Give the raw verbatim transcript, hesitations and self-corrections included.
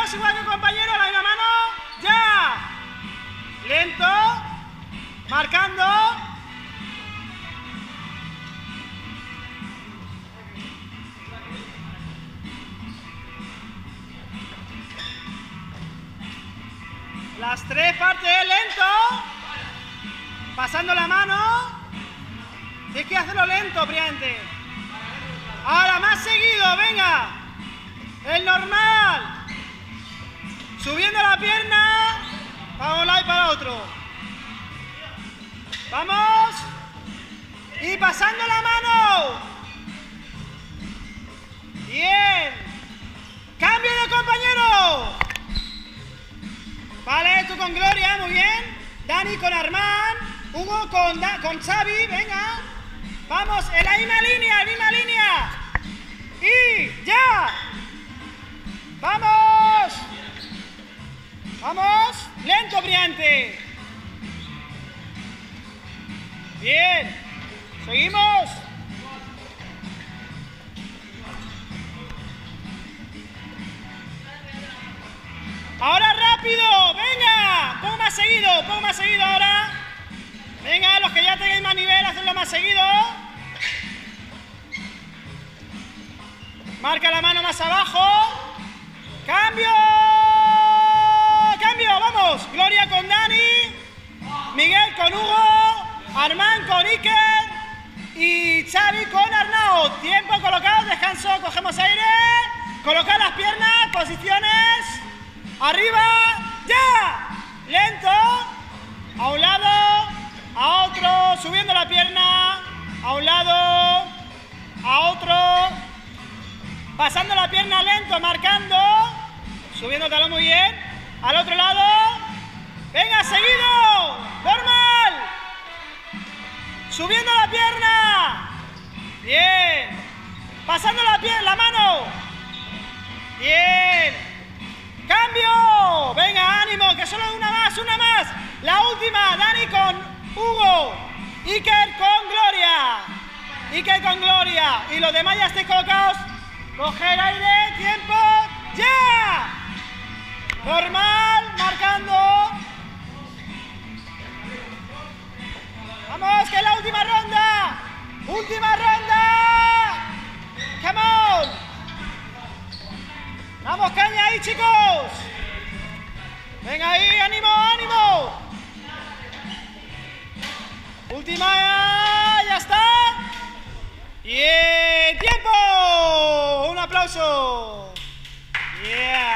Vamos igual que compañero, la misma mano. ¡Ya! Lento. Marcando. Las tres partes, lento. Pasando la mano. Tienes que hacerlo lento, Priante. Ahora, más seguido, venga. El normal. Subiendo la pierna. Para un lado y para otro. Vamos. Y pasando la mano. Bien. Cambio de compañero. Vale, tú con Gloria, muy bien. Dani con Armán. Hugo con, da con Xavi, venga. Vamos, en la misma línea, en la misma línea. Y ya. Vamos. Vamos. Lento, Briante. Bien. Seguimos. Ahora rápido, venga. Un poco más seguido, un poco más seguido ahora. Venga, los que ya tengáis más nivel, hacedlo más seguido. Marca la mano más abajo. Cambio. Cambio, vamos. Gloria con Dani. Miguel con Hugo. Armán con Iker. Y Xavi con Arnau. Tiempo colocado, descanso, cogemos aire. Colocar las piernas, posiciones. Arriba, ya. Lento. A un lado, a otro, subiendo la pierna. A un lado, a otro. Pasando la pierna lento, marcando. Subiendo el talón muy bien. Al otro lado. Venga, seguido. Normal. Subiendo la pierna. Bien. Pasando la pierna, la mano. Bien. Cambio. Venga, ánimo, que solo una más, una más. La última, Dani con Hugo. Iker con Gloria. Iker con Gloria. Y los demás ya estéis colocados. Coger aire, tiempo, ya. Normal, marcando. Vamos, que es la última ronda. Última ronda. Come on. Vamos, caña ahí, chicos. Venga ahí, ánimo, ánimo. Última, ya está. Bien, tiempo. Un aplauso. Yeah.